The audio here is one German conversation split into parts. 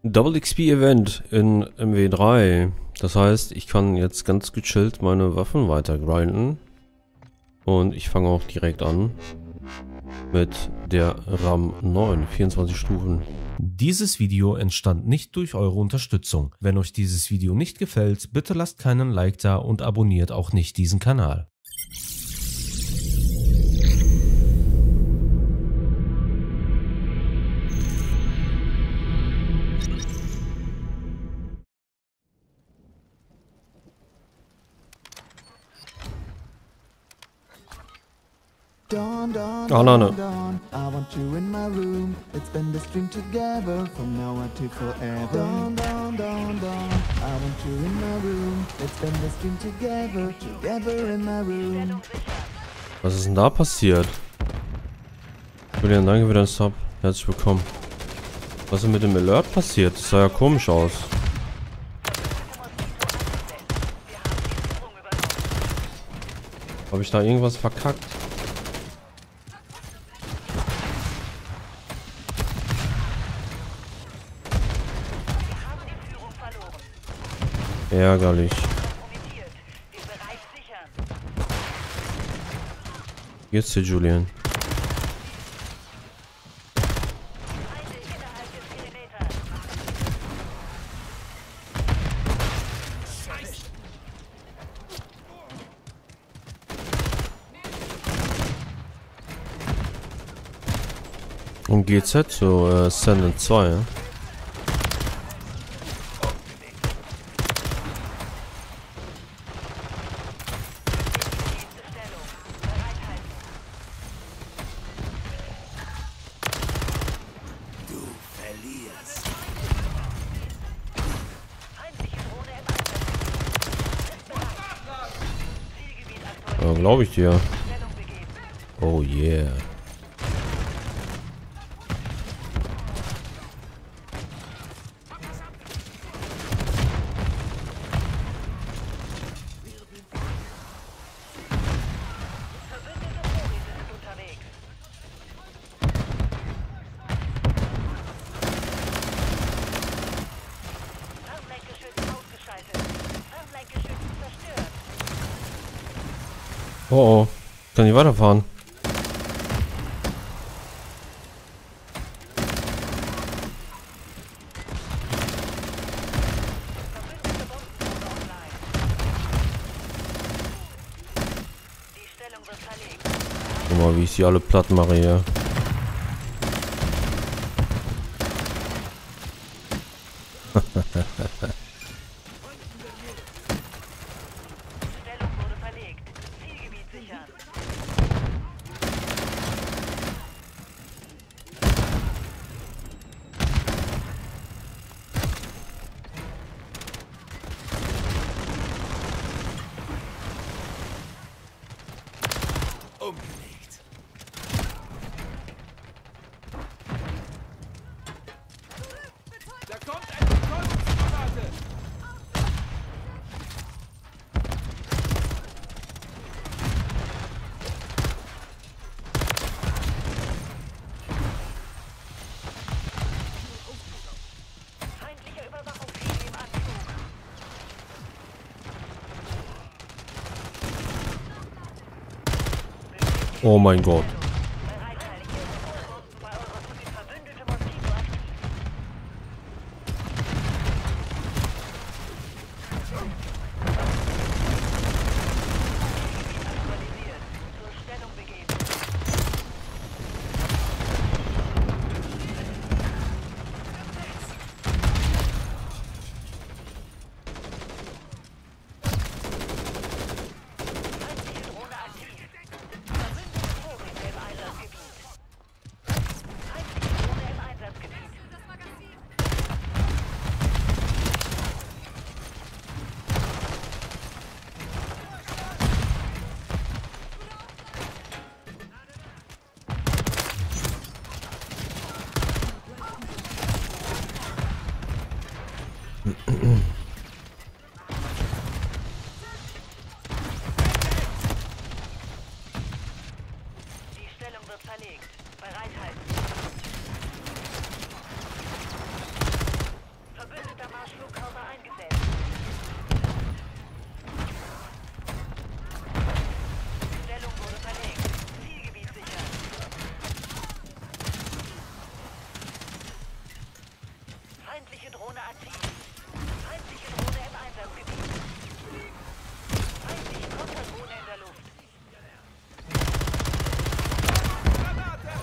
Double XP Event in MW3. Das heißt, ich kann jetzt ganz gechillt meine Waffen weiter grinden. Und ich fange auch direkt an mit der RAM 9, 24 Stufen. Dieses Video entstand nicht durch eure Unterstützung. Wenn euch dieses Video nicht gefällt, bitte lasst keinen Like da und abonniert auch nicht diesen Kanal. Ah, nein. I want you in my room. Let's spend this dream together from now on to forever. I want you in my room. Let's spend this dream together in my room. Was ist denn da passiert? Julian, danke für deinen Sub. Herzlich willkommen. Was ist mit dem Alert passiert? Das sah ja komisch aus. Habe ich da irgendwas verkackt? Ärgerlich. Jetzt hier, Julian. Und GZ zu Senden 2, ja? Ja, glaube ich dir. Oh yeah. Oh oh, kann ich weiterfahren? Guck mal, wie ich sie alle platt mache hier. Umgelegt. Da kommt eine Betäubungsgranate. Feindlicher Überwachungsziel im Anflug. Oh mein Gott. Feindliche Drohne aktiv. Feindliche Drohne im Einsatzgebiet. Feindliche Konterdrohne in der Luft. Granate!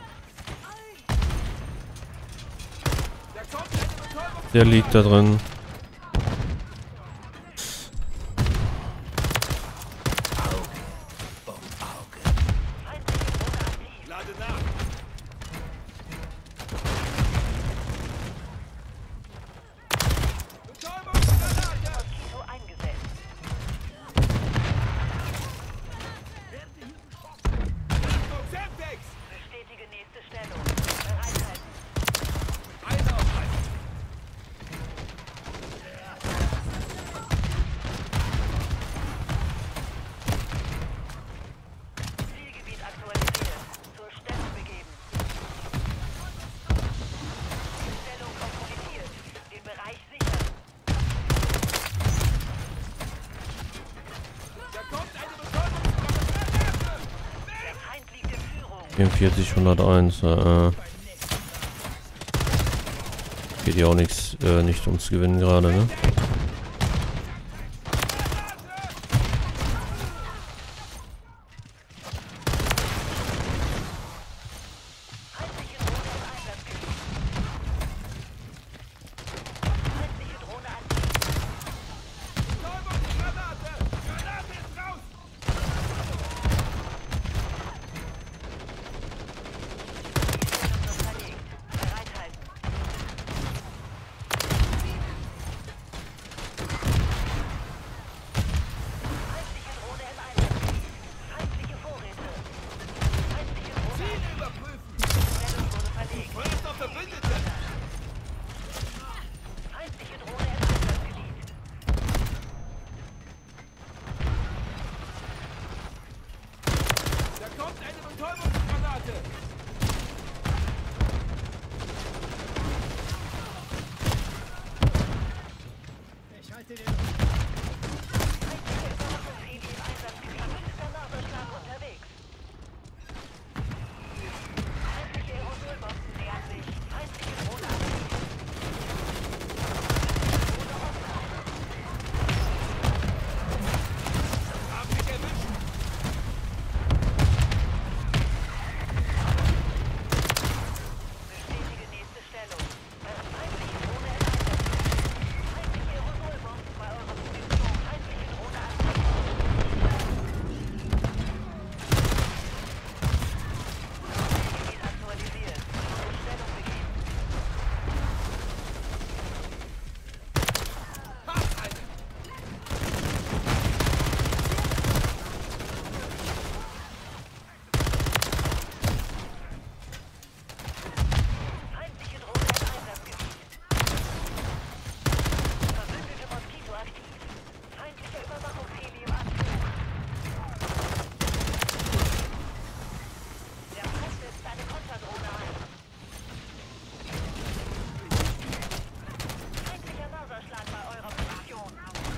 Da kommt eine Betäubung! Der liegt da drin. Feindliche Drohne aktiv. Lade nach! Betäubungsgranate! Moskito eingesetzt. Achtung, Semtex! Bestätige nächste Stellung. Bereithalten. Einer auf einen! Zielgebiet aktualisiert. Zur Stellung begeben. Stellung kompromittiert. Den Bereich sichern. Da kommt eine Betäubungsgranate! Der Feind liegt in Führung. 44, 101. Geht ja auch nichts, nicht ums Gewinnen gerade, ne? Feindliche Drohne im Einsatzgebiet. Feindliche Drohne aktiv. Betäubungsgranate! Granate ist raus! Stellung wird verlegt. Bereithalten. Feindliche Drohne im Einsatzgebiet. Feindliche Vorräte. Feindliche Drohne. Ziel überprüfen! Stellung wurde verlegt. Feuerst auf Verbündete! Feindliche Drohne im Einsatzgebiet. Da kommt eine Betäubungsgranate! Feindliche Überwachungslinie im Einsatzgebiet. Ist der Nasenschlag unterwegs. Feindliche Aerosolbomben nähern sich. Feindliche Drohne aktiv. Drohne offen. Hab mich erwischt! Bestätige nächste Stellung. Feindliche Drohne im Einsatzgebiet. Feindliche Aerosolbomben bei eurer Position. Feindliche Drohne aktiv. Zielgebiet aktualisiert. Zur Stellung begeben. Hab einen! Feindliche Drohne im Einsatzgebiet. Verbündete Moskito aktiv. Feindliche Überwachungsheli im Anflug. Der Feind setzt eine Konterdrohne ein. Feindlicher Mörserschlag bei eurer Position.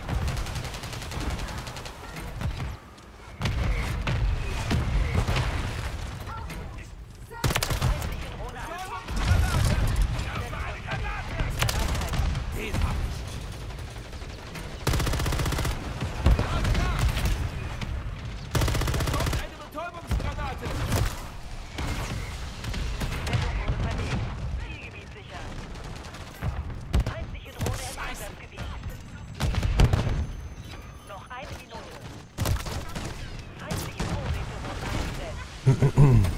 Feindliche Drohne aktiv. Den hab ich! Lade nach! Da kommt eine Betäubungsgranate! Stellung wurde verlegt. Zielgebiet sichern. Feindliche Drohne im Einsatzgebiet. Noch eine Minute. Feindliche Vorräte wurden eingesetzt.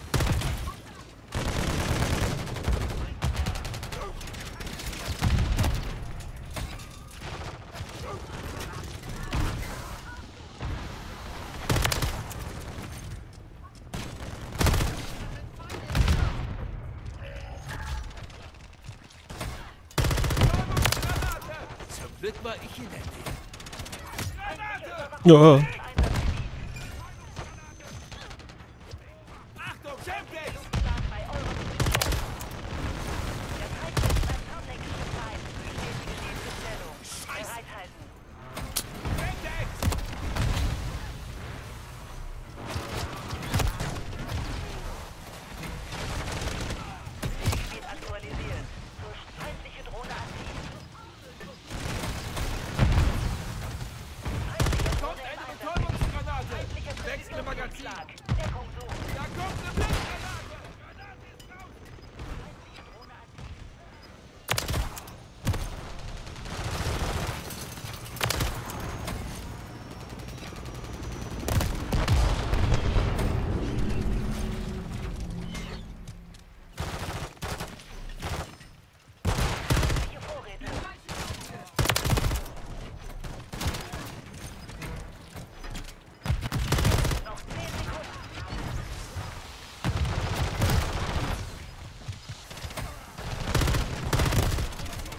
Betäubungsgranate! Zum Glück war ich in der Nähe. Granate! Ja. Einsatzgebiet. Achtung, Semtex! Schlag bei eurer Position. Der Feind setzt ein Fernlenkgeschütz ein. Bestätige nächste Stellung. Bereithalten. Semtex! Zielgebiet aktualisiert. Feindliche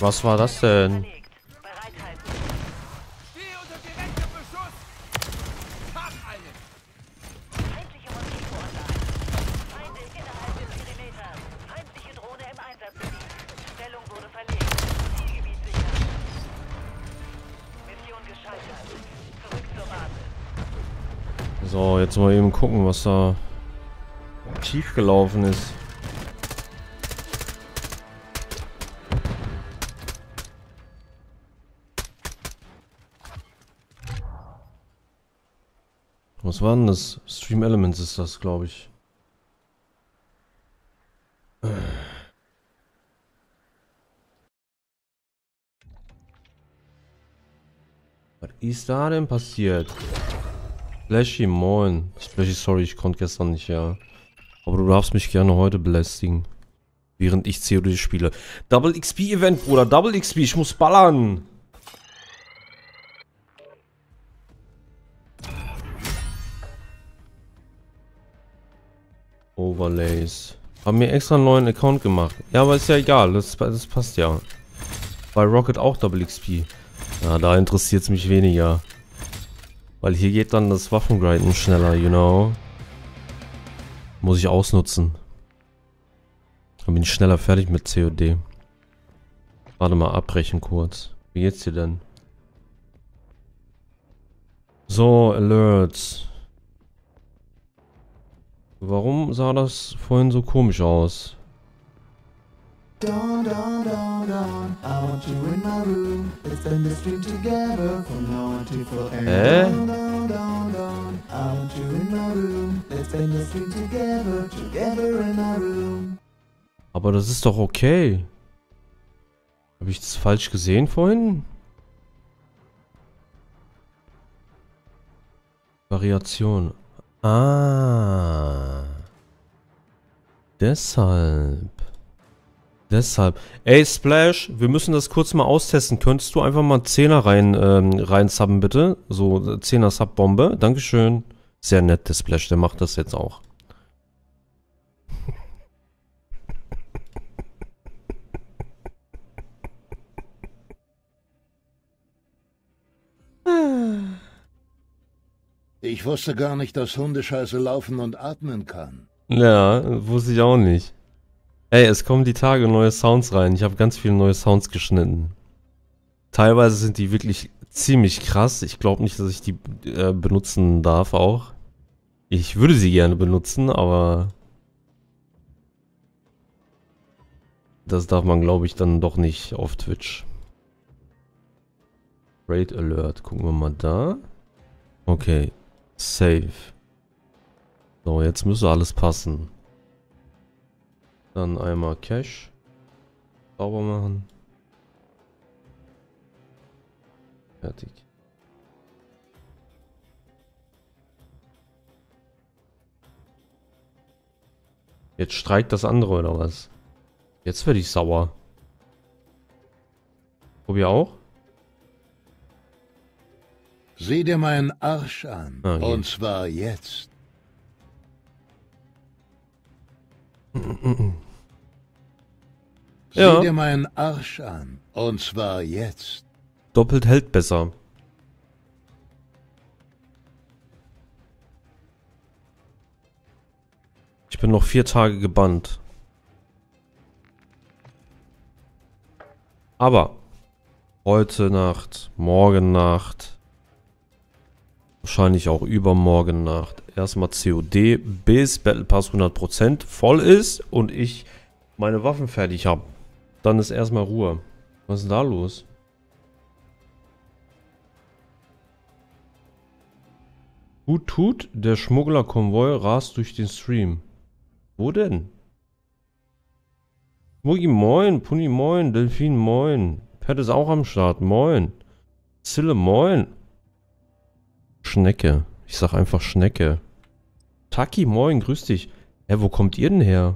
Was war das denn? Verlegt. Bereithalten. Steh unter direktem Beschuss! Hab einen! Feindliche Moskitonlage. Feinde innerhalb des Perimeters. Feindliche Drohne im Einsatzgebiet. Stellung wurde verlegt. Zielgebiet sichern. Mission gescheitert. Zurück zur Basis. So, jetzt mal eben gucken, was da schief gelaufen ist. Was war denn das? Stream Elements ist das, glaube ich. Was ist da denn passiert? Splashy, moin. Splashy, sorry, ich konnte gestern nicht, ja. Aber du darfst mich gerne heute belästigen. Während ich COD spiele. Double XP Event, Bruder. Double XP, ich muss ballern. Overlays. Haben mir extra einen neuen Account gemacht. Ja, aber ist ja egal. Das passt ja. Bei Rocket auch Double XP. Ja, da interessiert es mich weniger. Weil hier geht dann das Waffengrinden schneller, you know. Muss ich ausnutzen. Dann bin ich schneller fertig mit COD. Warte mal, abbrechen kurz. Wie geht's dir denn? So, Alerts. Warum sah das vorhin so komisch aus? Dawn, dawn, dawn, dawn. I want you in my room. Let's spend the stream together from now on till forever. Dawn, dawn, dawn, dawn. I want you in my room. Let's spend the stream together, together in my room. Aber das ist doch okay. Habe ich das falsch gesehen vorhin? Variation. Ah. Deshalb. Ey, Splash, wir müssen das kurz mal austesten. Könntest du einfach mal 10er rein subben, bitte? So, 10er Sub-Bombe. Dankeschön. Sehr nett, der Splash, der macht das jetzt auch. Ich wusste gar nicht, dass Hundescheiße laufen und atmen kann. Ja, wusste ich auch nicht. Ey, es kommen die Tage neue Sounds rein. Ich habe ganz viele neue Sounds geschnitten. Teilweise sind die wirklich ziemlich krass. Ich glaube nicht, dass ich die benutzen darf auch. Ich würde sie gerne benutzen, aber das darf man, glaube ich, dann doch nicht auf Twitch. Raid Alert. Gucken wir mal da. Okay. Save. So, jetzt müsste alles passen. Dann einmal Cache sauber machen. Fertig. Jetzt streikt das andere oder was? Jetzt werde ich sauer. Probier auch? Sieh dir meinen Arsch an. Ah, je. Und zwar jetzt. Ja. Sieh dir meinen Arsch an. Und zwar jetzt. Doppelt hält besser. Ich bin noch 4 Tage gebannt. Aber heute Nacht, morgen Nacht, wahrscheinlich auch übermorgen Nacht, erstmal COD, bis Battle Pass 100% voll ist und ich meine Waffen fertig habe. Dann ist erstmal Ruhe. Was ist denn da los? Tut, der Schmugglerkonvoi rast durch den Stream. Wo denn? Smuggy moin, Puni moin, Delfin moin. Pat ist auch am Start, moin. Zille moin. Schnecke. Ich sag einfach Schnecke. Taki moin, grüß dich. Hä, wo kommt ihr denn her?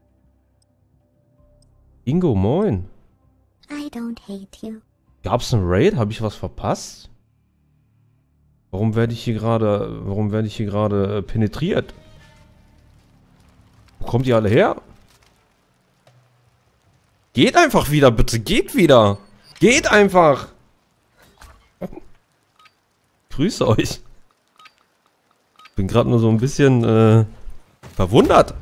Ingo moin. I don't hate you. Gab's einen Raid? Habe ich was verpasst? Warum werde ich hier gerade penetriert? Wo kommt ihr alle her? Geht einfach wieder, bitte. Geht wieder. Geht einfach. Grüße euch. Bin gerade nur so ein bisschen verwundert.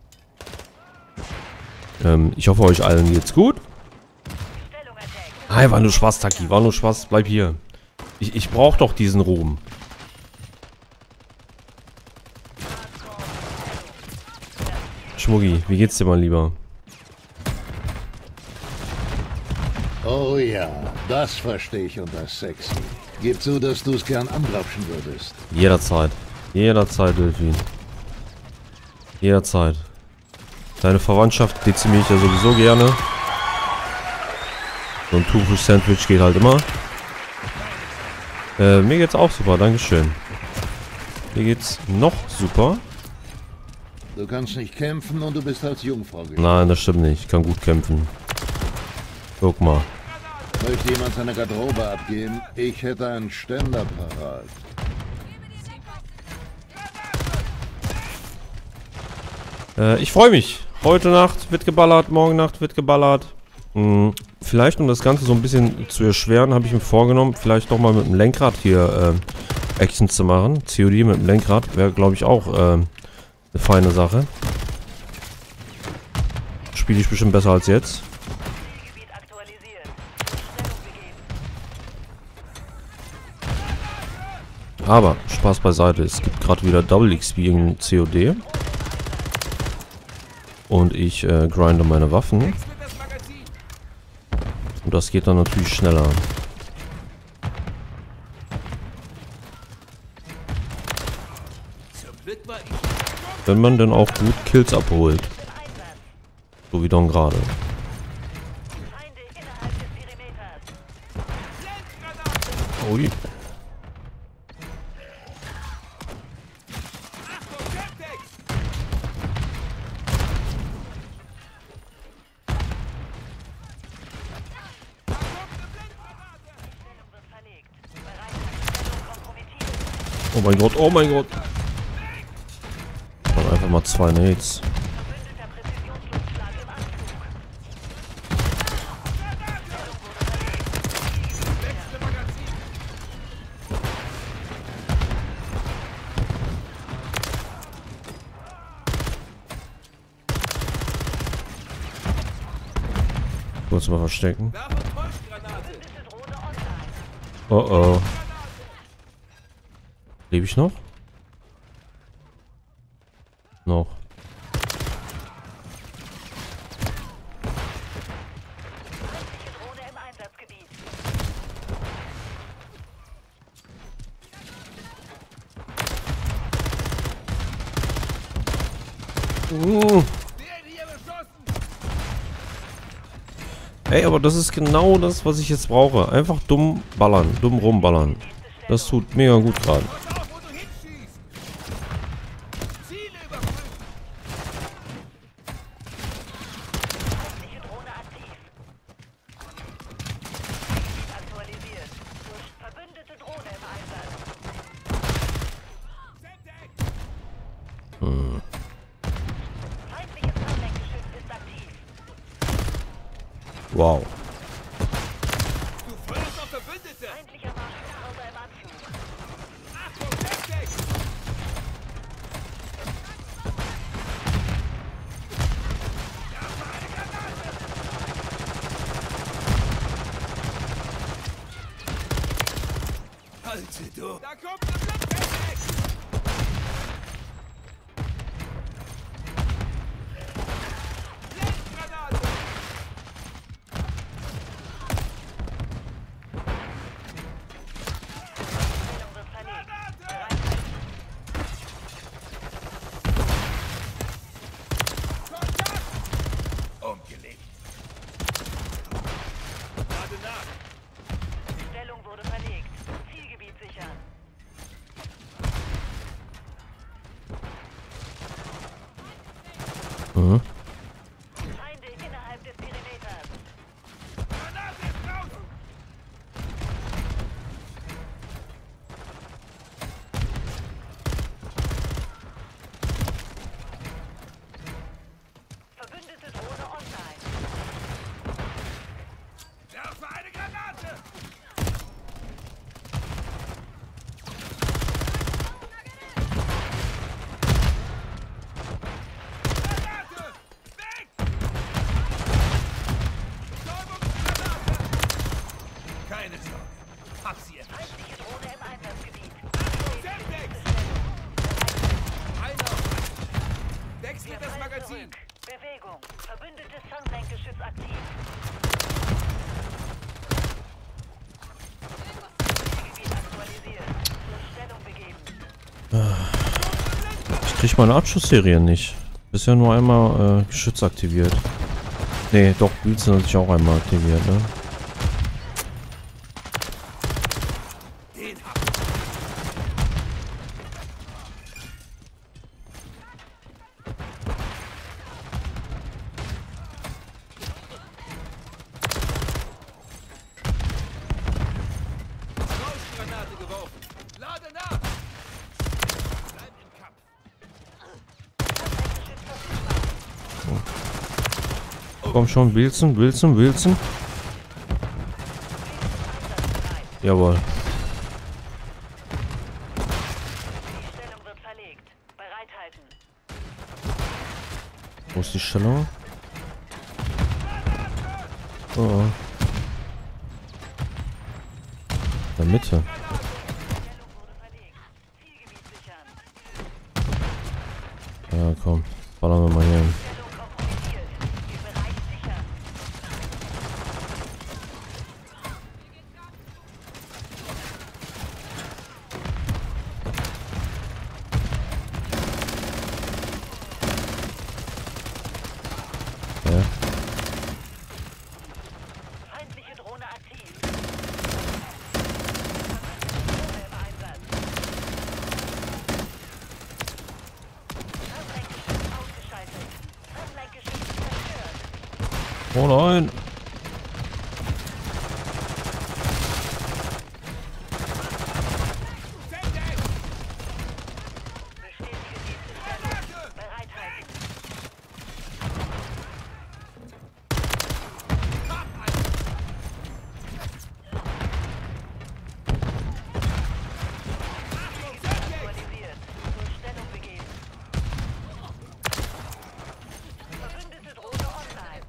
Ich hoffe, euch allen geht's gut. Hey, war nur Spaß, Taki. War nur Spaß. Bleib hier. Ich brauche doch diesen Ruhm. Schmuggi, wie geht's dir mal lieber? Oh ja, das verstehe ich unter sexy. Gib zu, dass du es gern angrapschen würdest. Jederzeit. Jederzeit, Delfin. Jederzeit. Deine Verwandtschaft dezimiere ich ja sowieso gerne. So ein Thunfisch-Sandwich geht halt immer. Mir geht's auch super, dankeschön. Mir geht's noch super. Du kannst nicht kämpfen und du bist als Jungfrau gekommen. Nein, das stimmt nicht. Ich kann gut kämpfen. Guck mal. Möchte jemand seine Garderobe abgeben? Ich hätte einen Ständer parat. Ich freue mich. Heute Nacht wird geballert, morgen Nacht wird geballert. Vielleicht, um das Ganze so ein bisschen zu erschweren, habe ich mir vorgenommen, vielleicht doch mal mit dem Lenkrad hier Action zu machen. COD mit dem Lenkrad wäre, glaube ich, auch eine feine Sache. Spiele ich bestimmt besser als jetzt. Aber, Spaß beiseite, es gibt gerade wieder Double XP in COD. Und ich grinde meine Waffen. Und das geht dann natürlich schneller. Wenn man dann auch gut Kills abholt. So wie dann gerade. Ui. Oh mein Gott, oh mein Gott. Dann einfach mal 2 Nades. Kurz mal verstecken. Oh oh. Lebe ich noch? Noch. Ey, aber das ist genau das, was ich jetzt brauche. Einfach dumm ballern, dumm rumballern. Das tut mega gut gerade. Wow. Du feuerst auf Verbündete! Feindlicher Marschflugkörper im Anflug. Achtung, heftig! Halte du! Da kommt eine Blindtechnik! Blindgranate! Umgelegt. Gerade nach. Stellung wurde verlegt. Zielgebiet sichern. Mhm. Feinde innerhalb des Perimeters. Granate ist draußen! Verbündete Drohne online. Hab sie erwischt. Feindliche Drohne im Einsatzgebiet. Semtex! Einer! Wechsel das Magazin! Bewegung. Verbündetes Sunblank-Geschütz aktiv. Gebiet aktualisiert. Zur Stellung begeben. Ich krieg meine Abschussserie nicht. Bisher nur einmal Geschütz aktiviert. Nee, doch, Pilzen hat sich auch einmal aktiviert, ne? Den hab Rauschgranate geworfen. Lade nach! Bleib im Kampf. Komm schon, Wilson. Jawohl. Die Stellung wird verlegt. Bereithalten. Wo ist die Stellung? Oh. In der Mitte. Stellung wurde verlegt. Zielgebiet sichern. Ja, komm. Ballern wir mal hier hin. Stellung kompromittiert. Den Bereich sichern. Ja. Feindliche Drohne aktiv. Drohne im Einsatz. Sunblank-Geschütz ausgeschaltet. Sunblank-Geschütz zerstört. Oh nein. Semtex! Bestätige nächste Stellung. Bereithalten. Aktualisiert. Zur Stellung begeben. Verbündete Drohne online.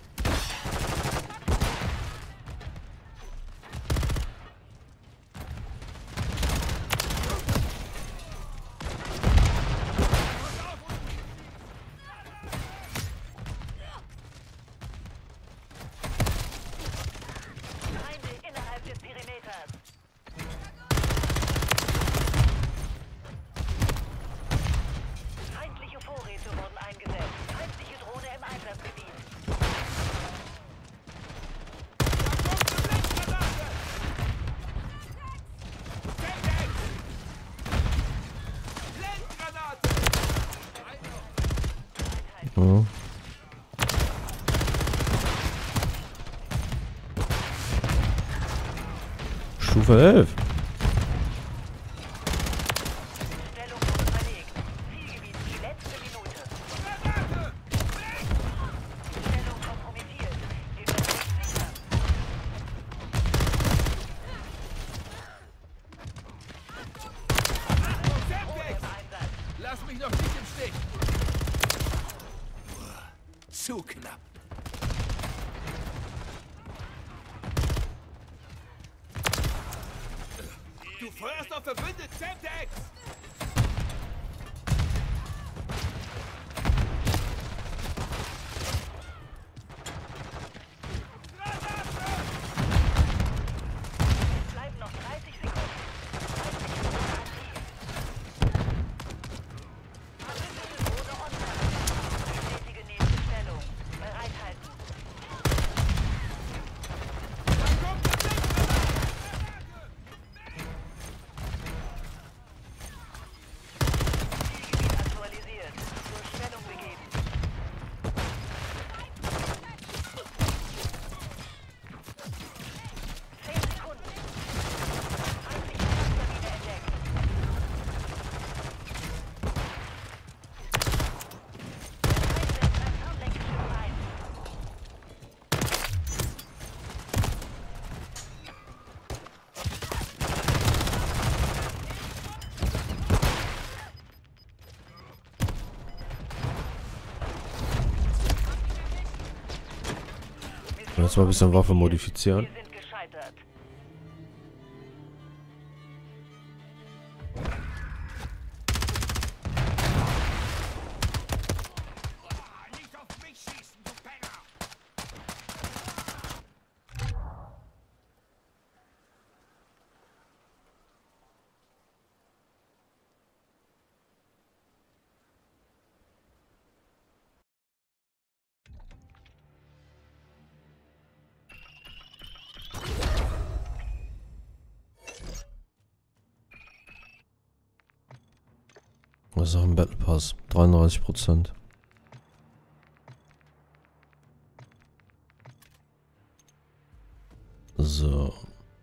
Feinde innerhalb des Perimeters. Feindliche Vorräte wurden eingesetzt. Feindliche Drohne im Einsatzgebiet. Semtex! Blendgranate! Ja. Stufe 11. Stellung wurde verlegt. Zielgebiet die letzte Minute. Stellung kompromittiert. Den Bereich sichern. Drohne im Einsatz. Lass mich noch nicht im Stich! Zu knapp. Du feuerst auf Verbündet, Semtex! Bleiben noch 30 Sekunden. Feindliche Drohne aktiv. Verbündete Drohne online. Bestätige nächste Stellung. Bereithalten. Zielgebiet aktualisiert. Zur Stellung begeben. Zehn Sekunden. Feindliche Kampfkabine entdeckt. Feind setzt ein Sunblank-Geschütz ein. Jetzt mal ein bisschen Waffe modifizieren. Wir sind gescheitert. Was ist auch ein Battle Pass? 33%. So.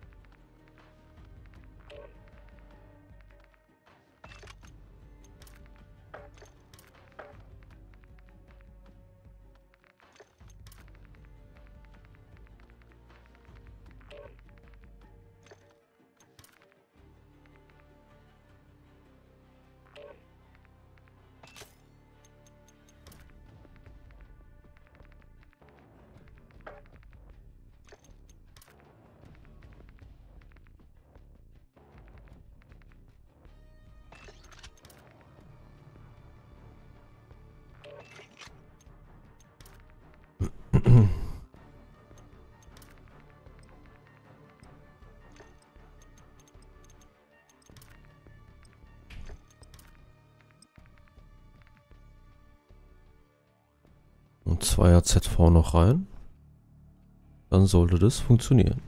Und 2er ZV noch rein. Dann sollte das funktionieren.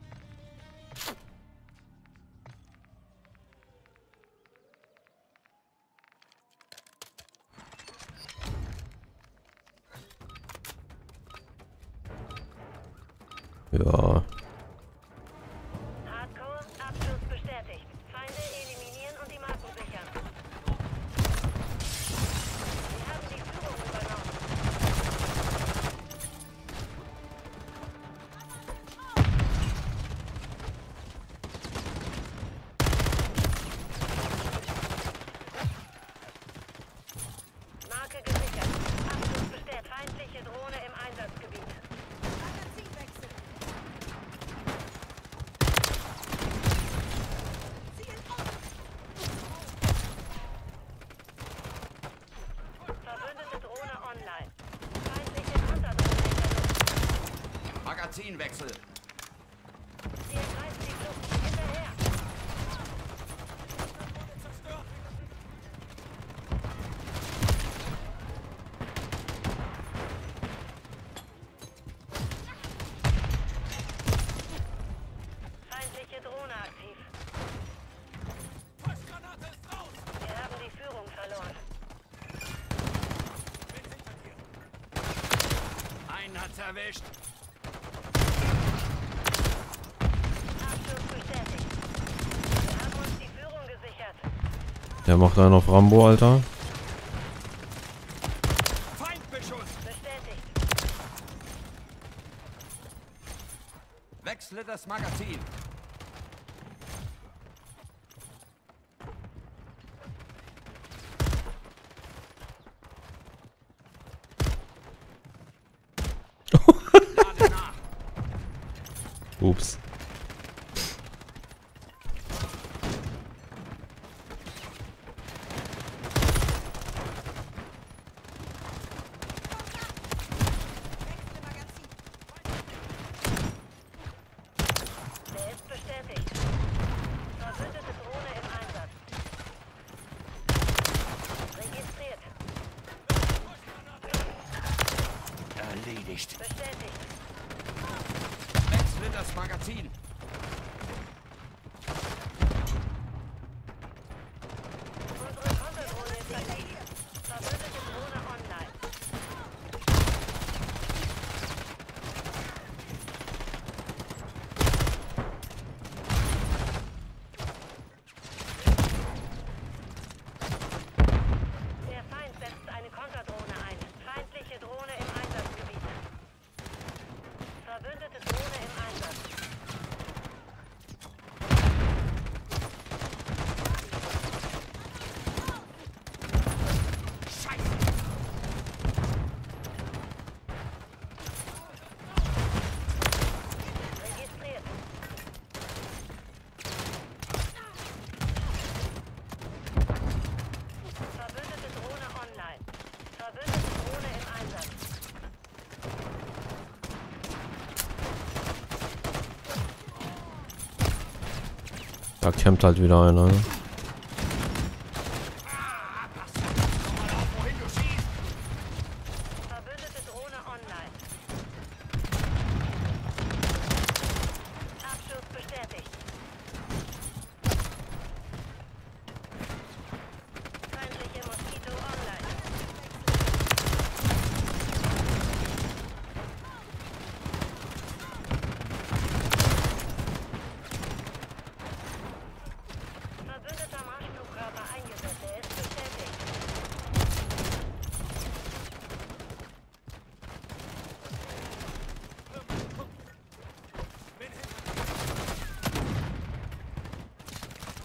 Ja. Hardcore, Abschluss bestätigt. Feinde eliminieren und die Marken sichern. Wir haben die Führung übernommen. Marke gesichert. Abschluss bestätigt. Feindliche Drohne im Einsatzgebiet. Verbündete Drohne online. Feindliche Konterdrohne in der Luft. Magazinwechsel. Wir greifen die Flucht hinterher. Feindliche Drohne aktiv. Wir haben die Führung verloren. Einen hat's erwischt. Abschluss bestätigt. Wir haben uns die Führung gesichert. Der macht einen auf Rambo, Alter. Feindbeschuss. Bestätigt. Wechsle das Magazin. Lade nach. Ups. Der ist bestätigt. Verbündete Drohne im Einsatz. Registriert. Erledigt. Bestätigt. Wechsle das Magazin. Unsere Konterdrohne ist aktiv. Verbündete Drohne online. Der Feind setzt eine Konterdrohne ein. Feindliche Drohne im Einsatzgebiet. Verbündete Drohne im Einsatz. Registriert. Verbündete Drohne online. Verbündete Drohne im Einsatz. Da campt halt wieder einer. Ne? Wohin du schießt? Verbündete Drohne online. Abschuss bestätigt. Feindliche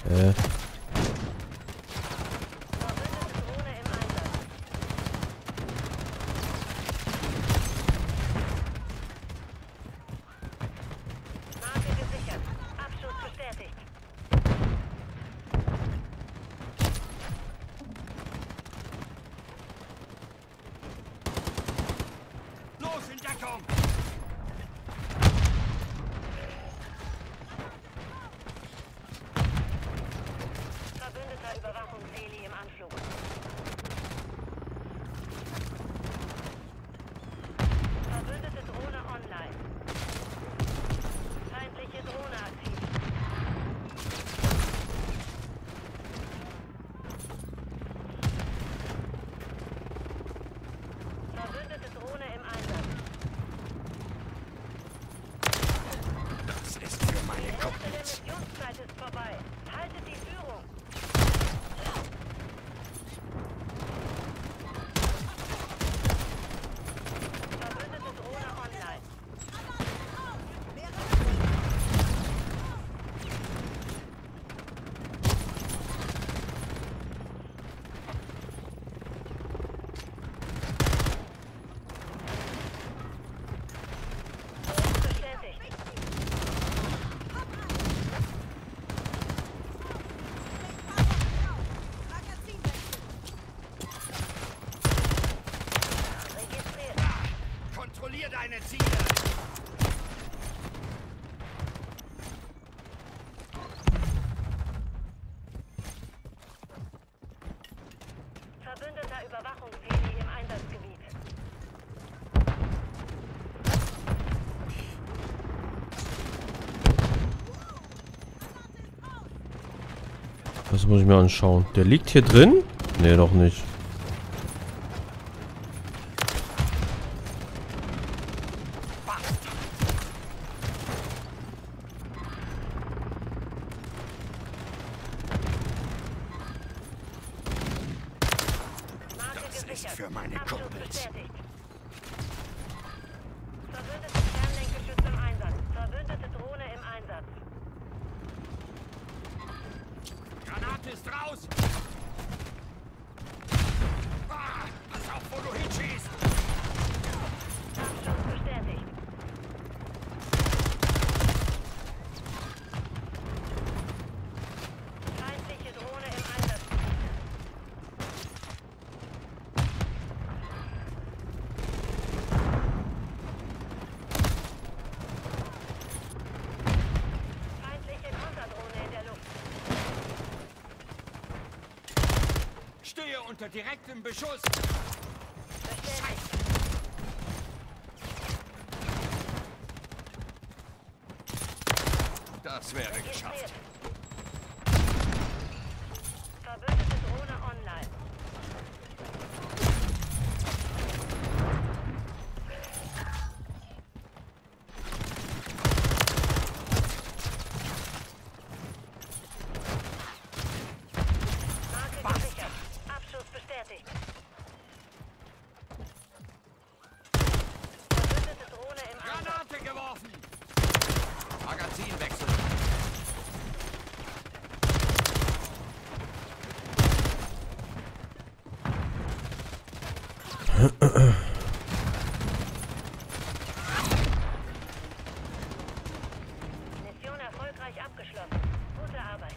Drohne im Einsatz. Marke gesichert. Abschuss bestätigt. Los in Deckung! Verbündeter Überwachungsheli im Anflug. Verbündete Drohne online. Feindliche Drohne aktiv. Verbündete Drohne im Einsatz. Das ist für meine Die Hälfte der Kumpels. Missionszeit ist vorbei. Haltet die Führung. Verbündete Drohne online. Bestätigt. Registriert. Kontrollier deine Ziele! Verbündeter Überwachungsheli im Einsatzgebiet. Das muss ich mir anschauen. Der liegt hier drin? Nee, doch nicht. Marke Das ist gesichert. für meine Abschuss Kumpels. bestätigt. Verbündete Fernlenkgeschütz im Einsatz. Verbündete Drohne im Einsatz. Granate ist raus! Ah, pass auf, wo du hinschießt! Abschuss bestätigt. Feindliche Drohne im Einsatz. Feindliche Konterdrohne in der Luft. Stehe unter direktem Beschuss! Bestätigt. Das wäre geschafft. Verbündete Drohne online. Marke gesichert. Abschuss bestätigt. Verbündete Drohne im Einsatz. Granate geworfen! Magazin wechseln! Mission erfolgreich abgeschlossen. Gute Arbeit.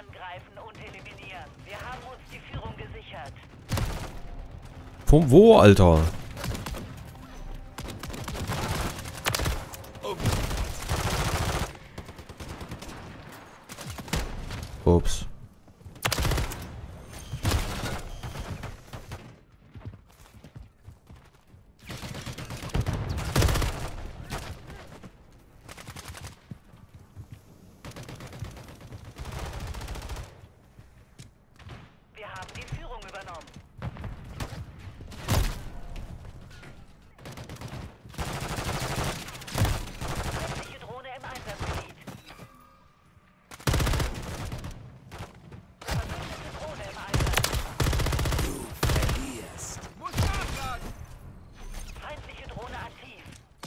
angreifen und eliminieren. Wir haben uns die Führung gesichert. Von wo, Alter? Ups. Wir haben die Führung übernommen. Feindliche Drohne im Einsatzgebiet. Verbündete Drohne im Einsatz. Muss nachladen! Feindliche Drohne aktiv.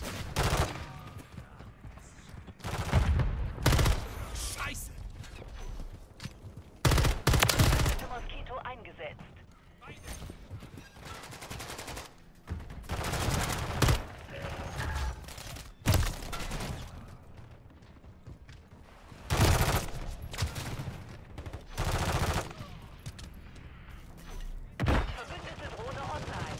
Scheiße! Verbündete Moskito eingesetzt. Verbündete Drohne online.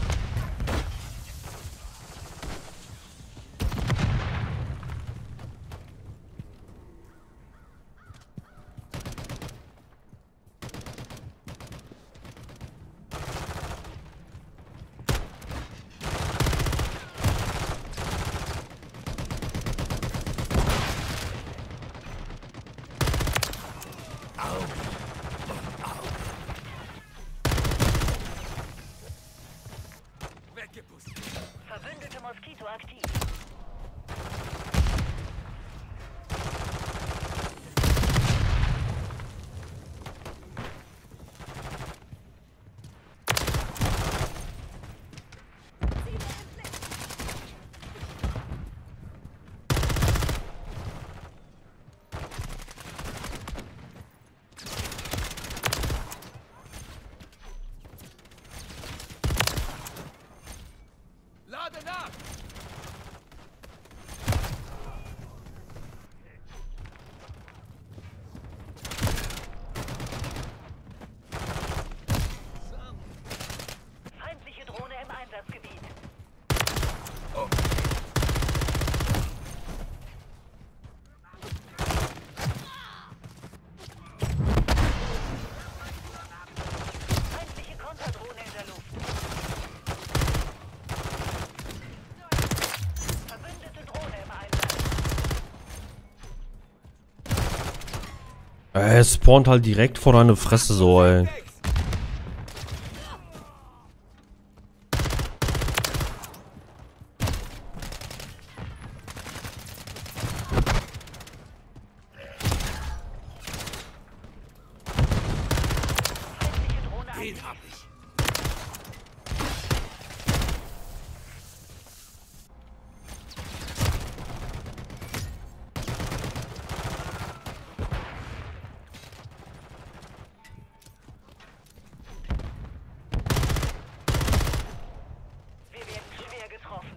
Weggepustet! Verbündete Moskito aktiv. Lade nach! Feindliche Drohne im Einsatzgebiet. Feindliche Konterdrohne in der Luft. Verbündete Drohne im Einsatz. Es spawnt halt direkt vor deine Fresse so, ey. Feindliche Drohne Den aktiv. hab ich! Wir werden schwer getroffen.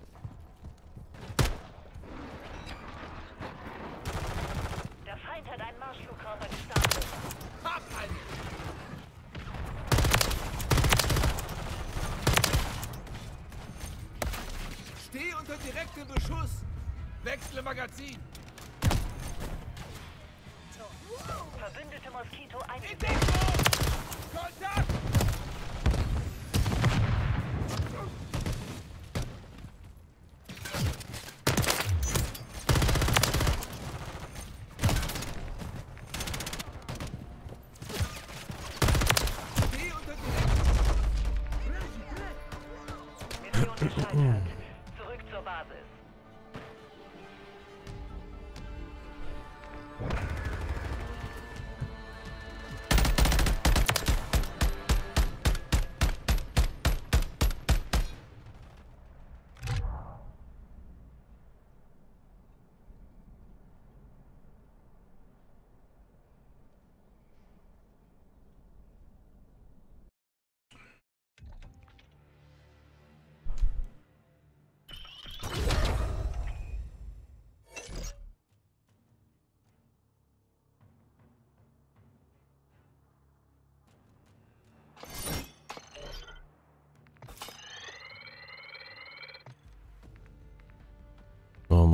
Der Feind hat einen Marschflugkörper gestartet. Hab einen! Steh unter direktem Beschuss! Wechsle Magazin! Verbündete Moskito In eingesetzt. Deckung! Kontakt! Steh unter direktem Mission gescheitert. Zurück zur Basis.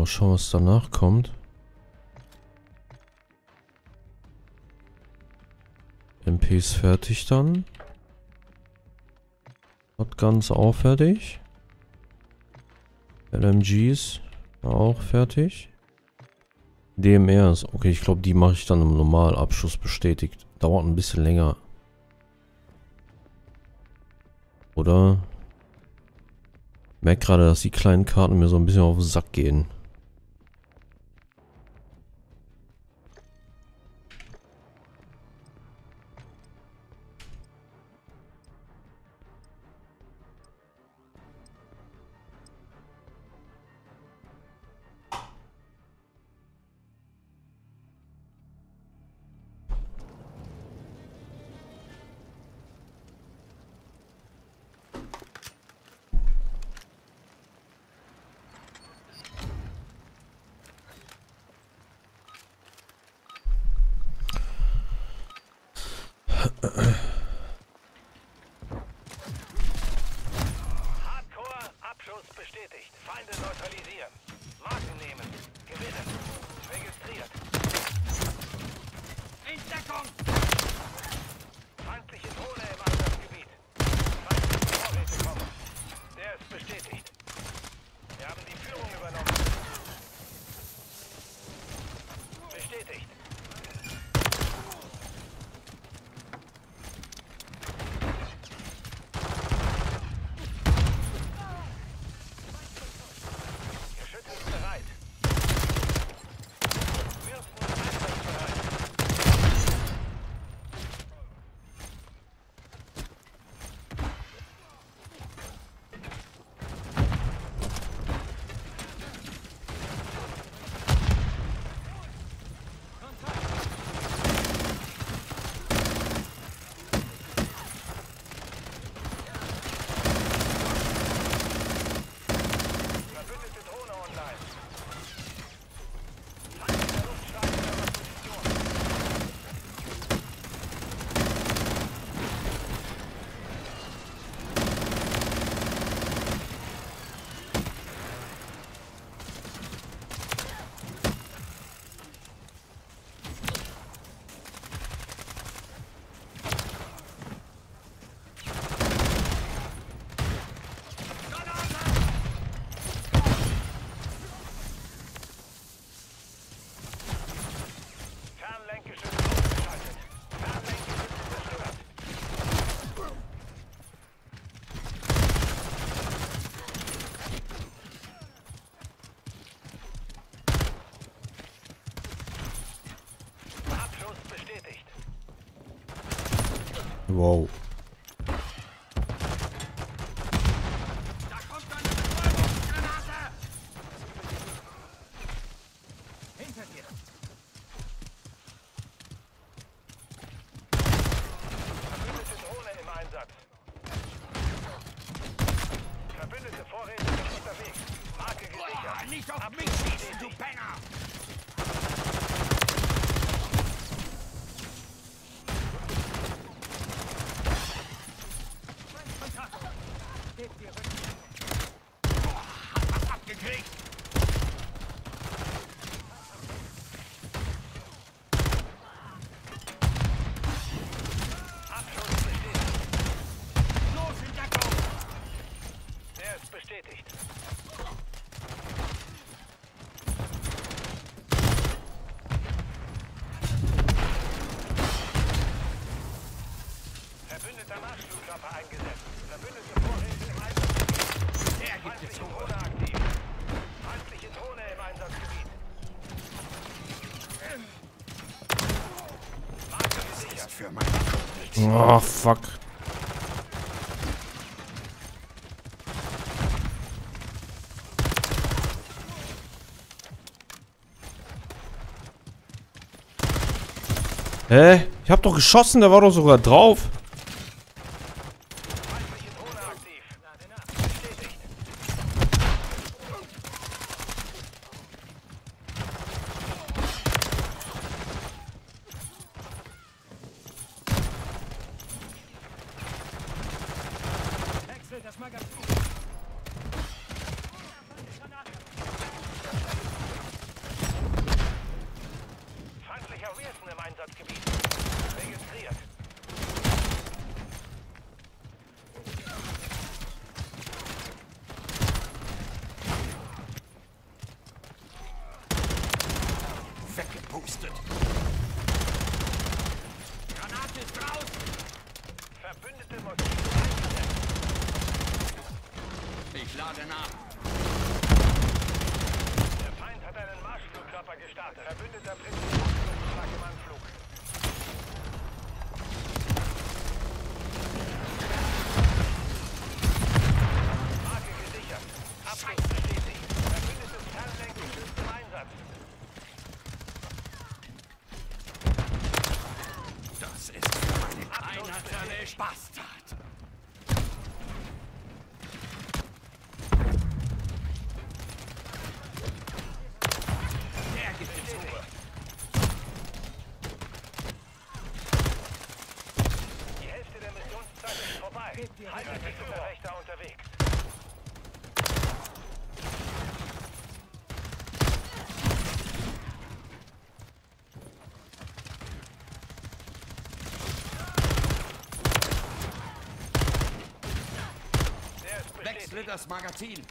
Mal schauen, was danach kommt. MP ist fertig dann. Shotguns auch fertig. LMGs auch fertig. DMRs. Okay, ich glaube, die mache ich dann im Normalabschuss bestätigt. Dauert ein bisschen länger. Oder? Ich merke gerade, dass die kleinen Karten mir so ein bisschen auf den Sack gehen. Hardcore, Abschuss bestätigt. Feinde neutralisieren. Marken nehmen. Gewinnen. Registriert. In Deckung! Feindliche Drohne im Einsatzgebiet. Feindliche Vorräte kommen. Der ist bestätigt. Wir haben die Führung übernommen. Bestätigt. Geschütz ist bereit. Fürsten einsatzbereit. Verbündete Drohne online. Feindlicher Luftschlag in eurer Position. Fernlenkgeschütz ausgeschaltet. Fernlenkgeschütz zerstört. Abschuss bestätigt. Wow. Da kommt eine Betäubungsgranate! Hinter dir! Verbündete Drohne im Einsatz. Verbündete Vorräte sind unterwegs. Marke gesichert. Nicht auf mich schießen, du Penner! Abgekriegt! Abschuss bestätigt. Los in Deckung! Der ist bestätigt. Verbündeter Marschflugkörper eingesetzt. Verbündete Vorräte im Einsatzgebiet. Feindliche Drohne aktiv. Feindliche Drohne im Einsatzgebiet. Marke gesichert. Oh, fuck. Hä? Ich hab doch geschossen, der war doch sogar drauf. Feindliche Drohne aktiv. Bestätigt. Wechselt das Magazin. Verbündete Moskito eingesetzt. Ich lade nach. Der Feind hat einen Marschflugkörper gestartet. Verbündeter Präzisionsschlag im Anflug. Marke gesichert. Abschluss bestätigt. Verbündetes Fernlenkgeschütz im Einsatz. Das ist eine einheitliche Spaßtat. Der gibt es Ruhe. Die Hälfte der Missionszeit ist vorbei. Haltet die Führerrechter unterwegs. Der ist bestätigt. Wechsle das Magazin.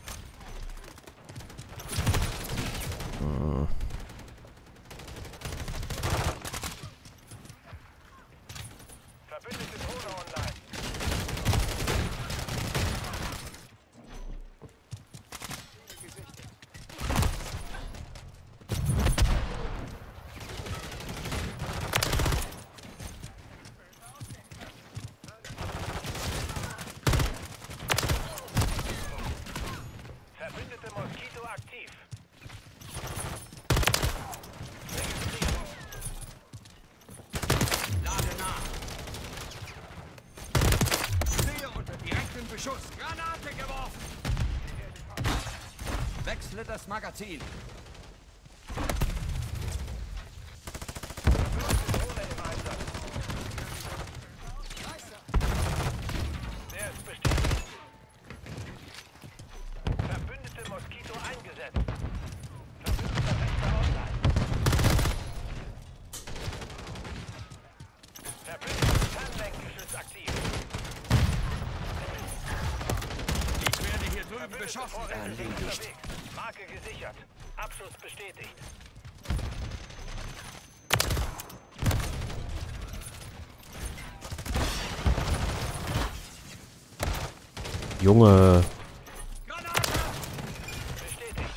Verbündete Drohne online. Verbündete Moskito aktiv. Registriert. Lade nach. Sehe unter direktem Beschuss. Granate geworfen. Wechsle das Magazin. Drohne im Einsatz. Der ist bestätigt. Verbündete Moskito eingesetzt. Verbündeter Rechter online. Verbündetes Fernlenkgeschütz aktiv. Ich werde hier drüben Verbündete beschossen. Vorräte sind unterwegs. Marke gesichert. Abschuss bestätigt. Junge. Granate! Bestätigt.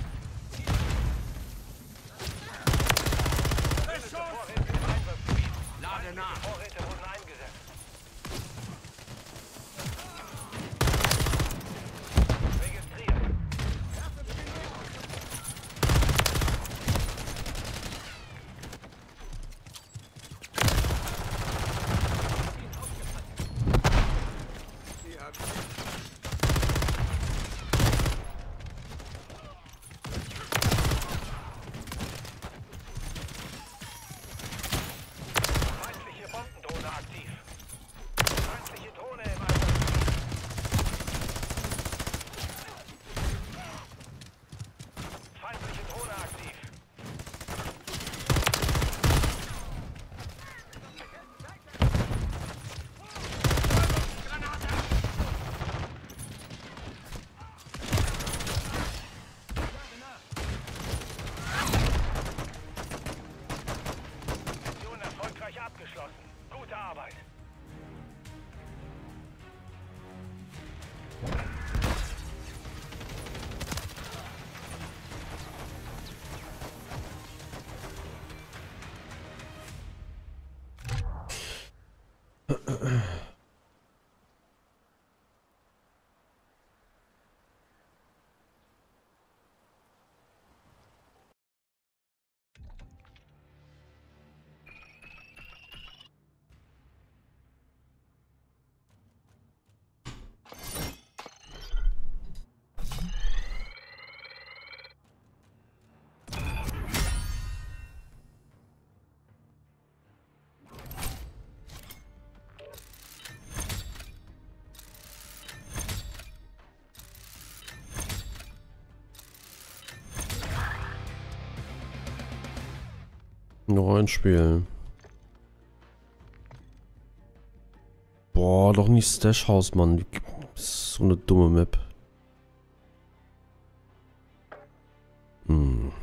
Beschuss! Vorräte im Einsatzgebiet. Lade nach. Vorräte wurden eingesetzt. Registriert. Feindliche Bombendrohne aktiv. Feindliche Drohne im Einsatzgebiet. Feindliche Drohne aktiv. Mission erfolgreich abgeschlossen. Gute Arbeit. Noch ein Spiel. Boah, doch nicht Stash House, Mann. Das ist so eine dumme Map. Hm.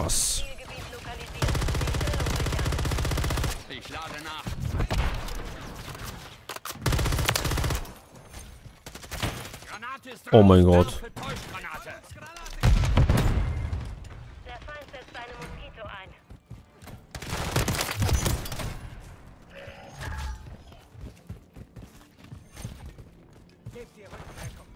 Krass. Zielgebiet lokalisiert. Die Stellung sichern. Ich lade nach. Granate ist Oh mein raus. Gott. Werfe Täuschgranate. Der Feind setzt eine Moskito ein. Gebt ihr Rückendeckung.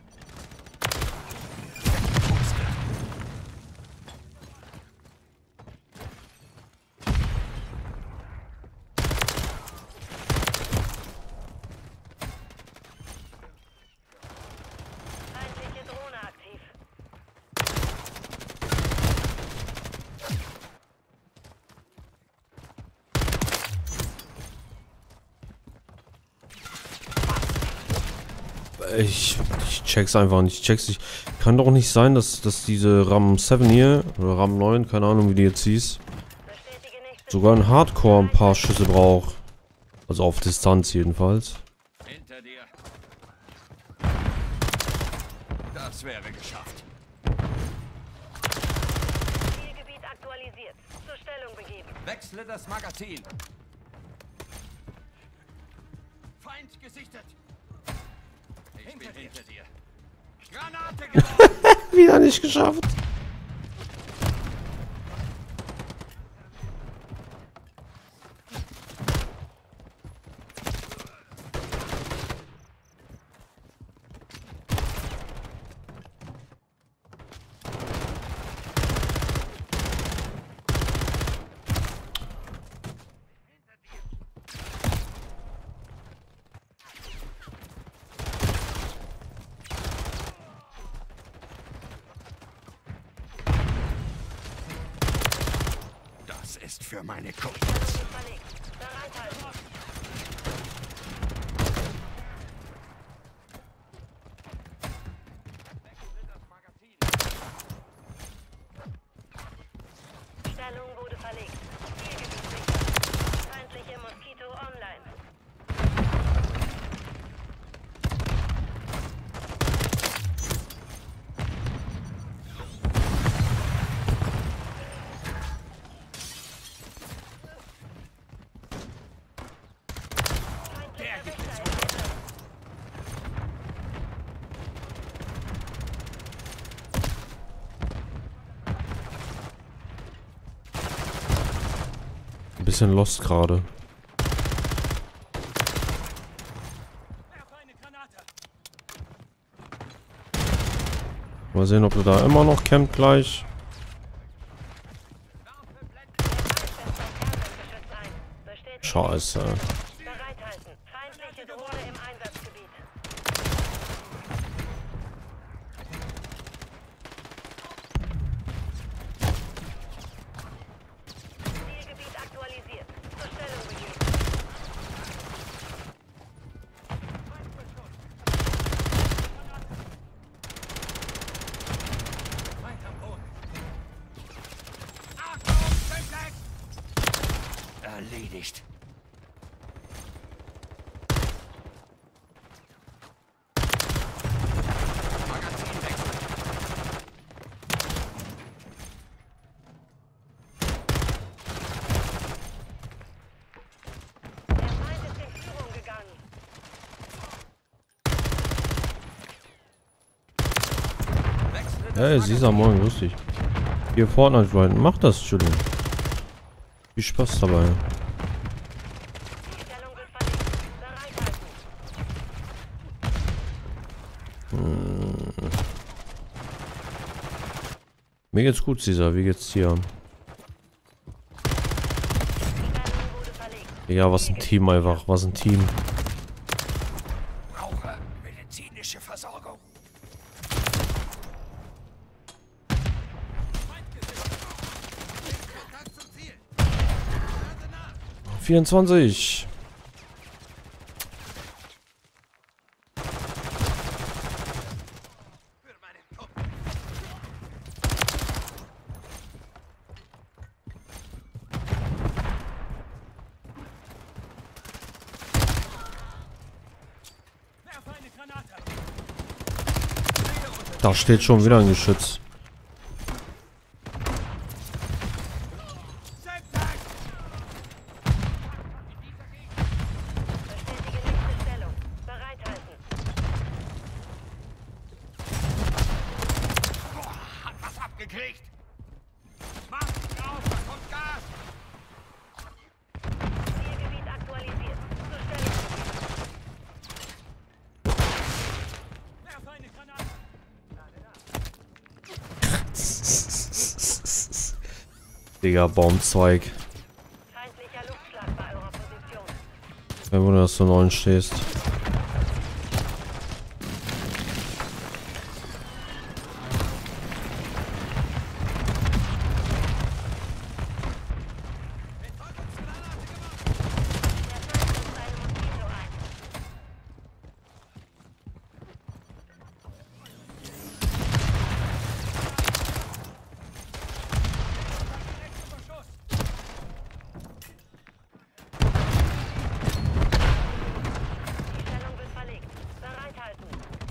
Feindliche Drohne aktiv. Ich check's einfach nicht. Ich check's nicht. Kann doch nicht sein, dass diese RAM 7 hier, oder RAM 9, keine Ahnung wie die jetzt hieß, Bestätige nächste sogar ein Hardcore ein paar Schüsse braucht. Also auf Distanz jedenfalls. Hinter dir. Das wäre geschafft. Zielgebiet aktualisiert. Zur Stellung begeben. Wechsle das Magazin. Feind gesichtet. Ich bin hinter dir. Granate geworfen. Wieder nicht geschafft. Das ist für meine Kumpels. Verlegt. Bereithalten. Stellung wurde verlegt. Zielgebiet sichern. Feindliche Moskito online. Der gibt es. Ein bisschen lost gerade. Werfe eine Granate. Mal sehen, ob du da immer noch campt gleich. Kerngeschütz ein. Bestätige. Scheiße. Bereithalten. Feindliche Drohne im Einsatzgebiet. Zielgebiet aktualisiert. Zur Stellung begeben. Feind am Boden. Achtung, Simplex! Erledigt. Magazinwechsel. Der Feind ist in Führung gegangen. Wechsle das Hey, Sisa, moin, grüß dich. Hier Fortnite grinden. Mach das, Julian. Viel Spaß dabei. Die Stellung wird verlegt. Bereithalten. Mir geht's gut, Sisa. Wie geht's dir? Stellung wurde verlegt. Ja, was ein Team einfach. Was ein Team. Brauche medizinische Versorgung. 24. Werfe eine Granate. Da steht schon wieder ein Geschütz. Digga, Baumzweig. Feindlicher Luftschlag bei eurer Position. Kein Wunder, dass du 9 stehst. Die Stellung wird verlegt. Bereithalten.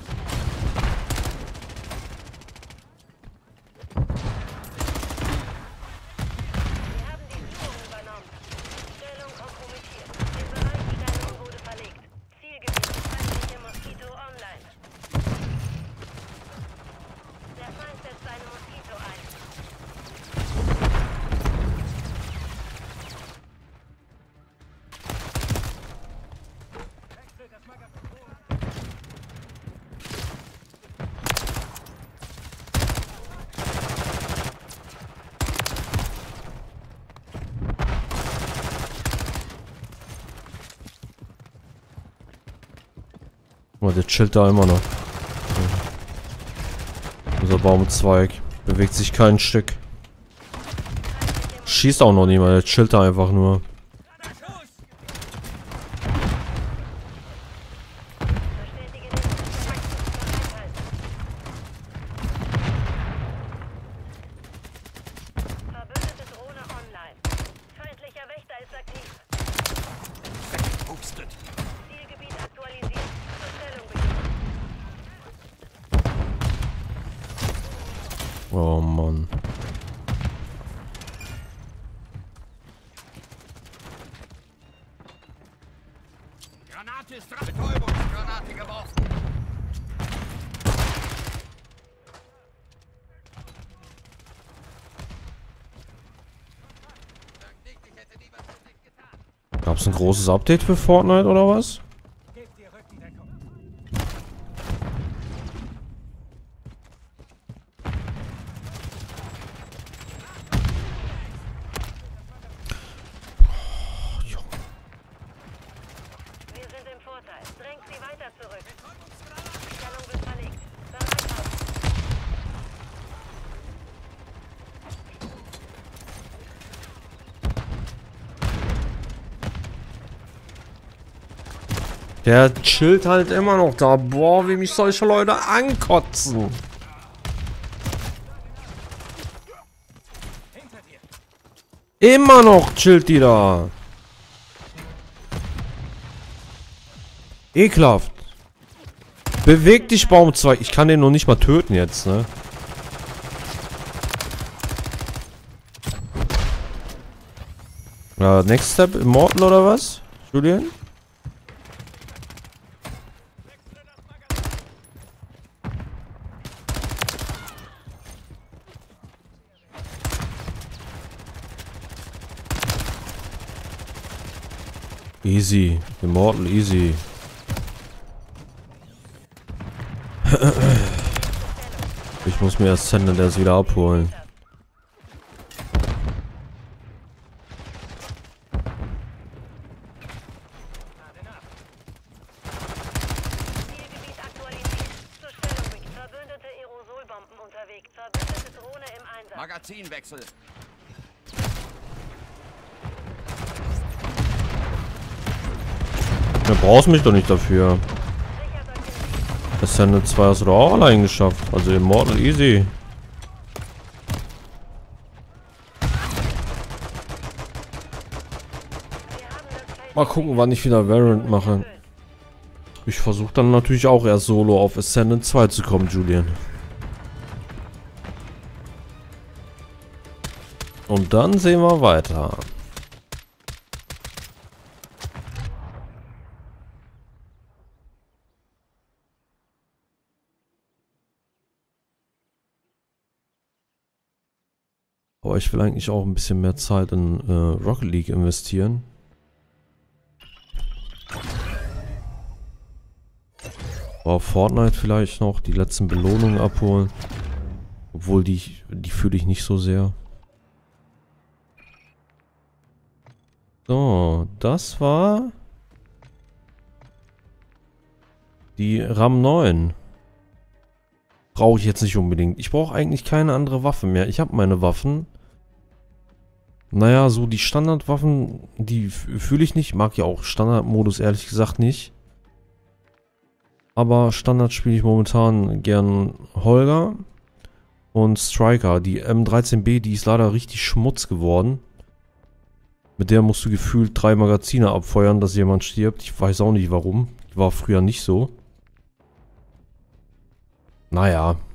Wir haben die Führung übernommen. Stellung kompromittiert. Der Bereich Stellung wurde verlegt. Zielgebiet feindliche Moskito online. Der Feind setzt eine Moskito ein. Oh, der chillt da immer noch. Unser Baumzweig bewegt sich kein Stück. Schießt auch noch niemand, der chillt da einfach nur. Bestätige den Bereithalten. Verbündete Drohne online. Feindlicher Wächter ist aktiv. Hustet. Zielgebiet aktualisiert. Zur Stellung beginnen. Oh Mann. Granate ist dran. Betäubungsgranate geworfen. Gab's ein großes Update für Fortnite oder was? Gebt dir Rückendeckung. Wir sind im Vorteil. Drängt sie weiter zurück. Die Stellung wird verlegt. Bereithalten. Der chillt halt immer noch da. Boah, wie mich solche Leute ankotzen. Immer noch chillt die da. Ekelhaft. Beweg dich, Baumzweig. Ich kann den noch nicht mal töten jetzt, ne? Ja, Next Step Immortal oder was? Julian? Easy. Immortal, easy. Ich muss mir erst Sender wieder abholen. Zielgebiet aktualisiert. Zur Stellung beginnen. Verbündete Aerosolbomben unterwegs. Verbündete Drohne im Einsatz. Magazinwechsel. Du brauchst mich doch nicht dafür. Ascended 2 hast du doch auch allein geschafft. Also Immortal easy. Mal gucken, wann ich wieder Variant mache. Ich versuche dann natürlich auch erst solo auf Ascended 2 zu kommen, Julian. Und dann sehen wir weiter. Aber ich will eigentlich auch ein bisschen mehr Zeit in Rocket League investieren. Aber Fortnite vielleicht noch die letzten Belohnungen abholen. Obwohl die fühle ich nicht so sehr. So, das war die RAM 9. Brauche ich jetzt nicht unbedingt. Ich brauche eigentlich keine andere Waffe mehr. Ich habe meine Waffen. Naja, so die Standardwaffen, die fühle ich nicht. Mag ja auch Standardmodus ehrlich gesagt nicht. Aber Standard spiele ich momentan gern Holger und Striker. Die M13B, die ist leider richtig Schmutz geworden. Mit der musst du gefühlt 3 Magazine abfeuern, dass jemand stirbt. Ich weiß auch nicht warum. Die war früher nicht so. Naja.